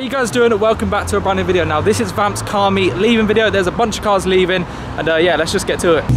you guys doing? Welcome back to a brand new video. Now this is Vamp's car meet leaving video. There's a bunch of cars leaving and yeah, let's just get to it.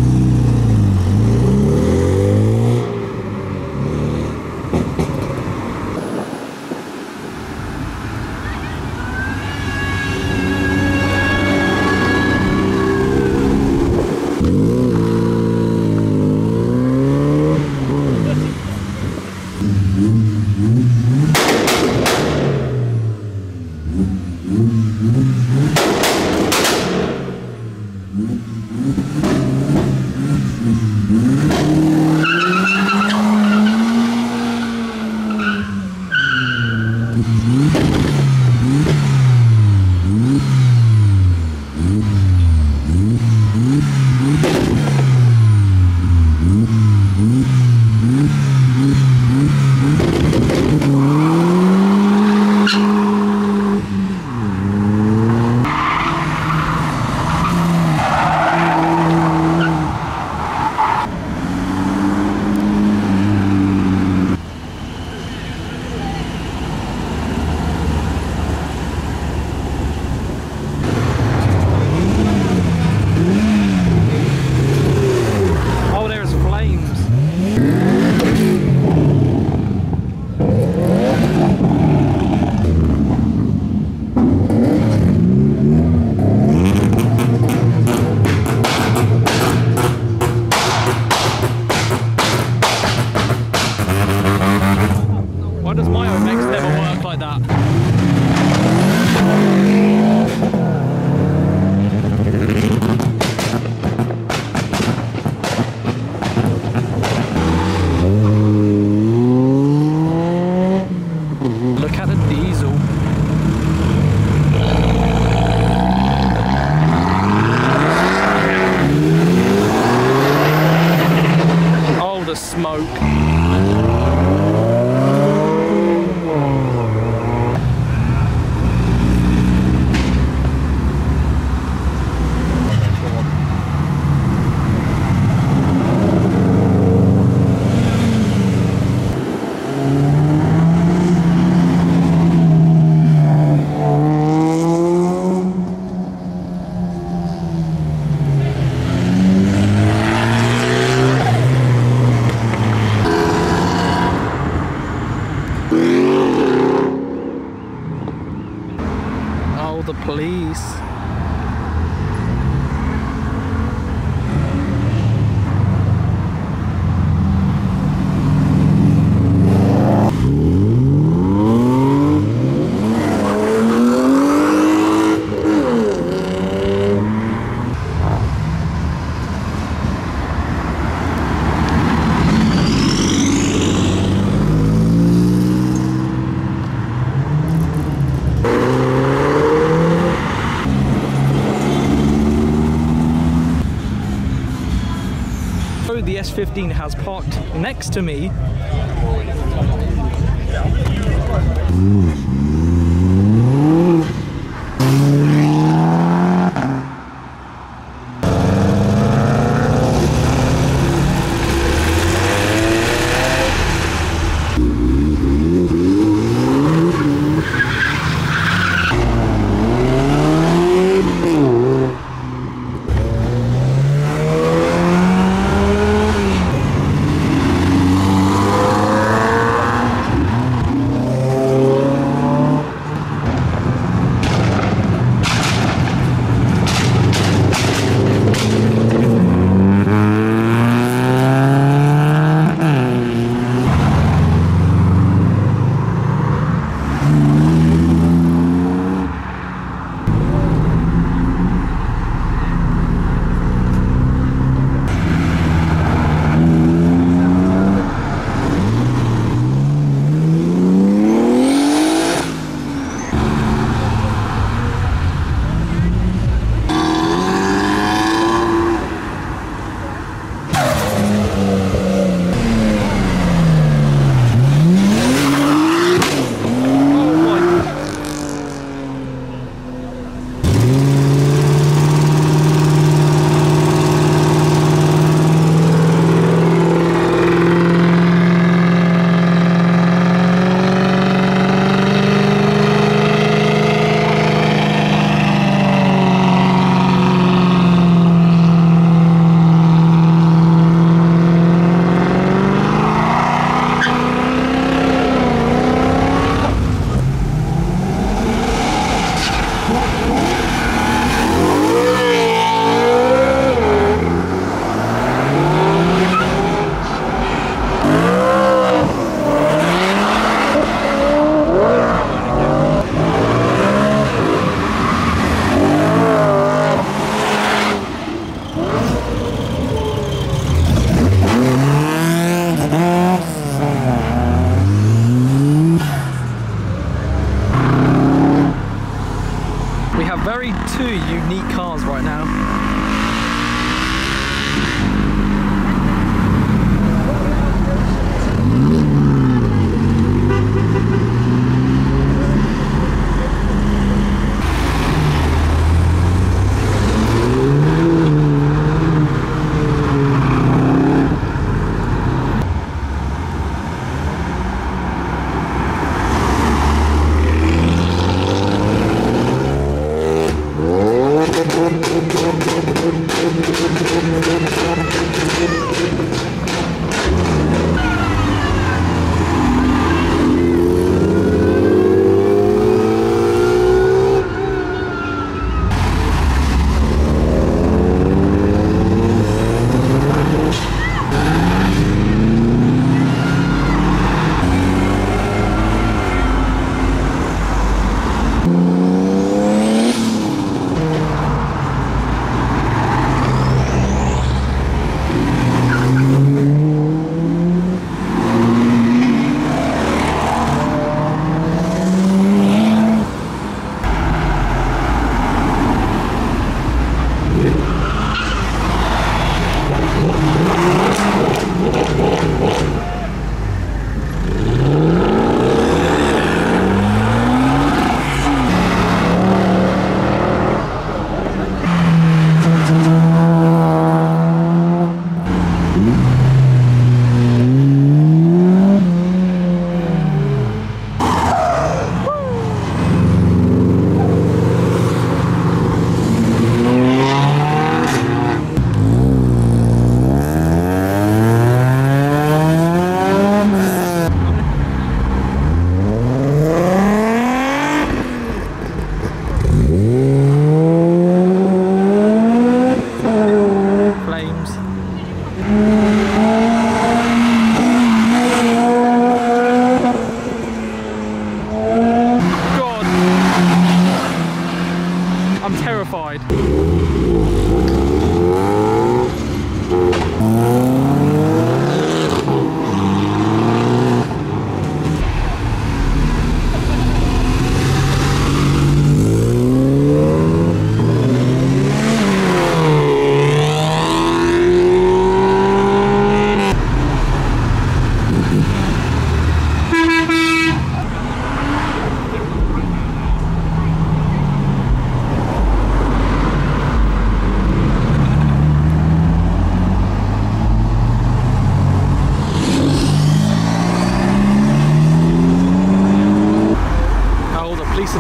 The police. The S15 has parked next to me.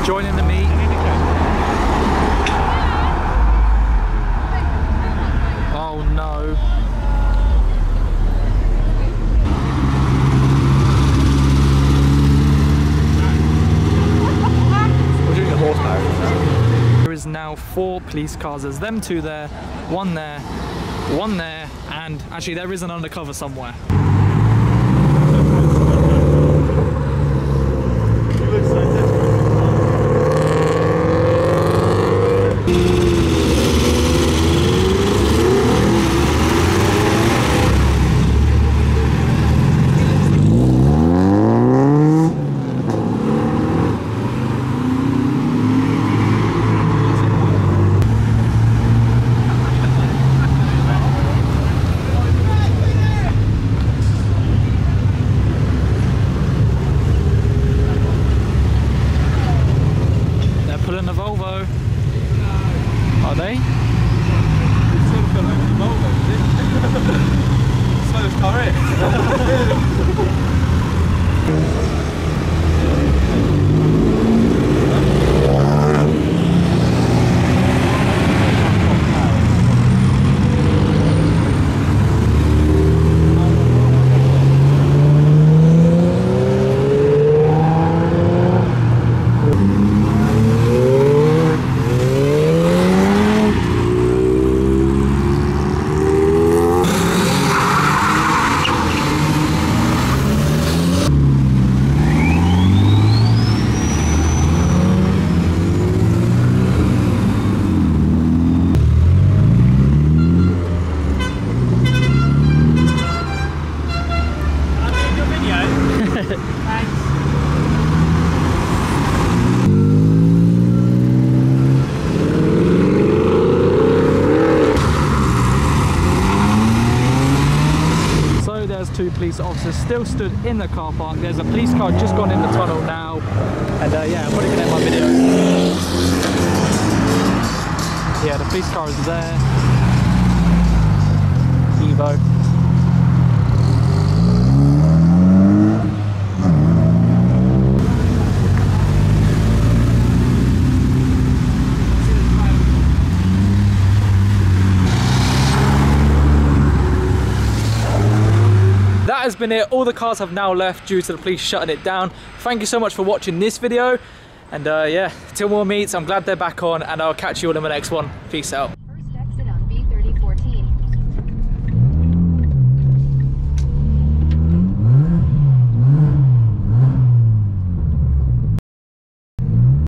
joining the meet. Oh no. We're doing the horsepower. There is now 4 police cars. There's them 2 there, 1 there, 1 there, and actually there is an undercover somewhere. Pulling the Volvo. Are they? Slowest car in. There's 2 police officers still stood in the car park. There's a police car just gone in the tunnel now, and yeah, I'm probably gonna end my video. Yeah, the police car is there. Evo. That has been it. All the cars have now left due to the police shutting it down. Thank you so much for watching this video, and yeah, till more meets, I'm glad they're back on, and I'll catch you all in the next one. Peace out.